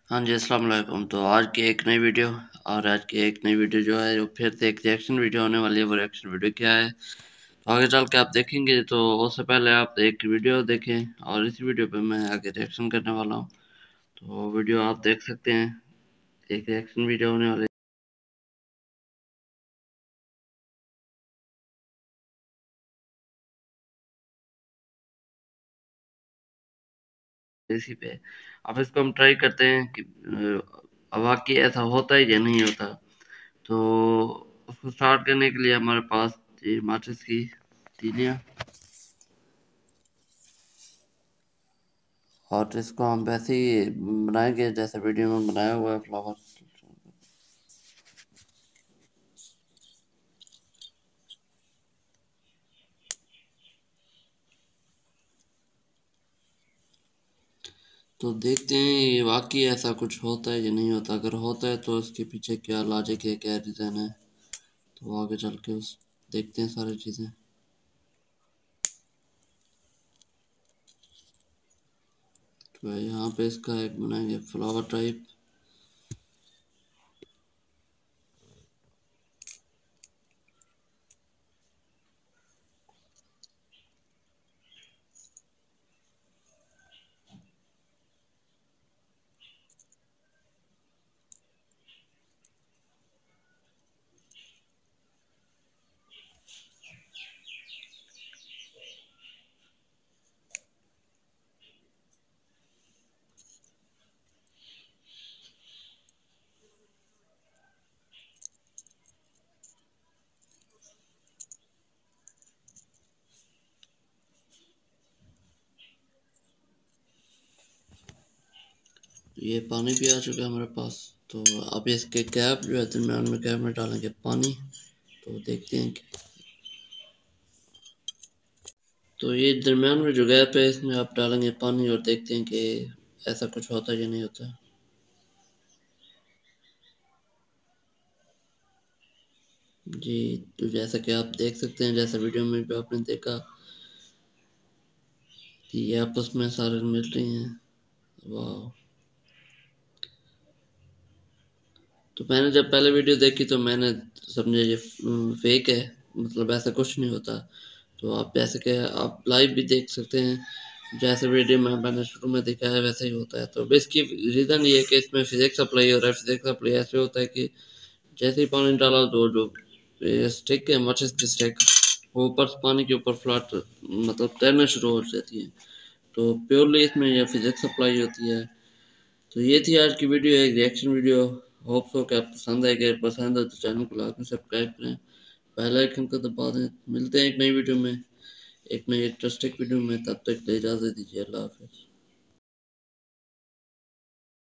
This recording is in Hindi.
हाँ जी, अस्सलाम वालेकुम। तो आज की एक नई वीडियो और आज की एक नई वीडियो जो है वो फिर से एक रिएक्शन वीडियो होने वाली है। वो रिएक्शन वीडियो क्या है तो आगे चल के आप देखेंगे। तो उससे पहले आप एक वीडियो देखें और इस वीडियो पे मैं आगे रिएक्शन करने वाला हूँ। तो वीडियो आप देख सकते हैं, एक रिएक्शन वीडियो होने वाली है इसी पे। अब इसको हम ट्राई करते हैं कि वाकई ऐसा होता है या नहीं होता। तो उसको स्टार्ट करने के लिए हमारे पास ये माचिस की तीलियाँ और इसको हम वैसे ही बनाएंगे जैसे वीडियो में बनाया हुआ है फ्लावर। तो देखते हैं ये वाकई ऐसा कुछ होता है या नहीं होता। अगर होता है तो उसके पीछे क्या लॉजिक है, क्या रीज़न है, तो आगे चल के उस देखते हैं सारी चीज़ें। तो यहाँ पे इसका एक बनाएंगे फ्लावर टाइप। ये पानी भी आ चुका है हमारे पास। तो अब इसके कैप जो है दरम्यान में कैप में डालेंगे पानी। तो देखते हैं कि तो ये दरम्यान में जो गैप है इसमें आप डालेंगे पानी और देखते हैं कि ऐसा कुछ होता है या नहीं होता। जी, तो जैसा कि आप देख सकते हैं, जैसा वीडियो में भी आपने देखा कि ये आपस में सारे मिल रही हैं। वाह! तो मैंने जब पहले वीडियो देखी तो मैंने समझा ये फेक है, मतलब ऐसा कुछ नहीं होता। तो आप जैसे कि आप लाइव भी देख सकते हैं, जैसे वीडियो में मैंने शुरू में दिखाया है वैसे ही होता है। तो इसकी रीज़न ये है कि इसमें फिजिक्स अप्लाई हो रहा है। फिजिक्स अप्लाई ऐसे होता है कि जैसे ही पानी डाला तो जो स्टिक है, माचिस की स्टिक, वो ऊपर पानी के ऊपर फ्लैट मतलब तैरना शुरू हो जाती है। तो प्योरली इसमें यह फिजिक्स अप्लाई होती है। तो ये थी आज की वीडियो, एक रिएक्शन वीडियो। होप सो कि आप पसंद आएगा। पसंद है तो चैनल को लाजमी सब्सक्राइब करें, बेल आइकन को दबा दें। मिलते हैं एक नई वीडियो में, एक नई इंटरेस्टिंग वीडियो में। तब तक के लिए इजाज़त दीजिए। अल्लाह हाफ़िज़।